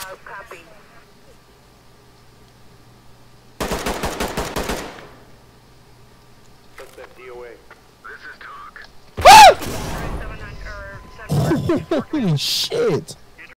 Copy. Suspect DOA. This is talk. Holy Holy shit!